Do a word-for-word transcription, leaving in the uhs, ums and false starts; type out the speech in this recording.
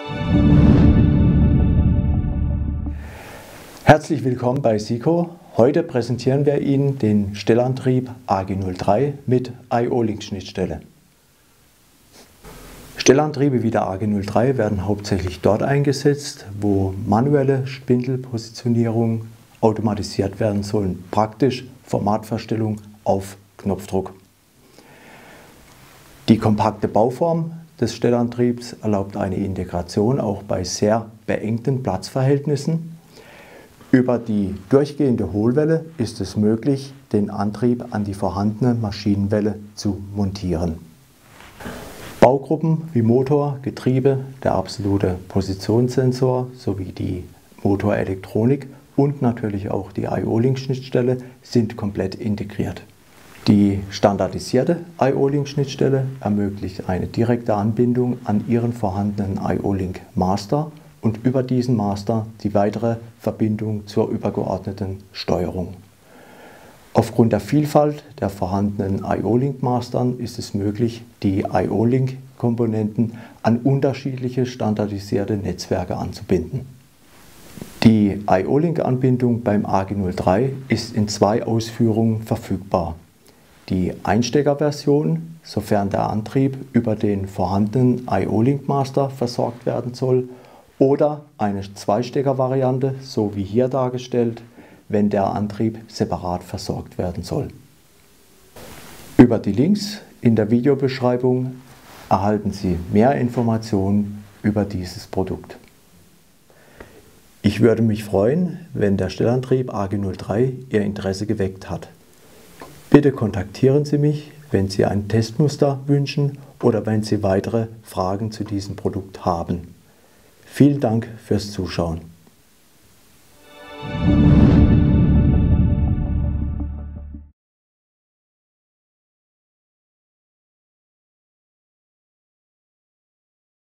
Herzlich willkommen bei SICO. Heute präsentieren wir Ihnen den Stellantrieb A G null drei mit I O-Link-Schnittstelle. Stellantriebe wie der A G null drei werden hauptsächlich dort eingesetzt, wo manuelle Spindelpositionierung automatisiert werden sollen, praktisch Formatverstellung auf Knopfdruck. Die kompakte Bauform des Stellantriebs erlaubt eine Integration auch bei sehr beengten Platzverhältnissen. Über die durchgehende Hohlwelle ist es möglich, den Antrieb an die vorhandene Maschinenwelle zu montieren. Baugruppen wie Motor, Getriebe, der absolute Positionssensor sowie die Motorelektronik und natürlich auch die I O-Link-Schnittstelle sind komplett integriert. Die standardisierte I O-Link-Schnittstelle ermöglicht eine direkte Anbindung an Ihren vorhandenen I O-Link Master und über diesen Master die weitere Verbindung zur übergeordneten Steuerung. Aufgrund der Vielfalt der vorhandenen I O-Link Mastern ist es möglich, die I O-Link Komponenten an unterschiedliche standardisierte Netzwerke anzubinden. Die I O-Link Anbindung beim A G null drei ist in zwei Ausführungen verfügbar. Die Einsteckerversion, sofern der Antrieb über den vorhandenen I O-Link Master versorgt werden soll, oder eine Zweistecker-Variante, so wie hier dargestellt, wenn der Antrieb separat versorgt werden soll. Über die Links in der Videobeschreibung erhalten Sie mehr Informationen über dieses Produkt. Ich würde mich freuen, wenn der Stellantrieb A G null drei Ihr Interesse geweckt hat. Bitte kontaktieren Sie mich, wenn Sie ein Testmuster wünschen oder wenn Sie weitere Fragen zu diesem Produkt haben. Vielen Dank fürs Zuschauen.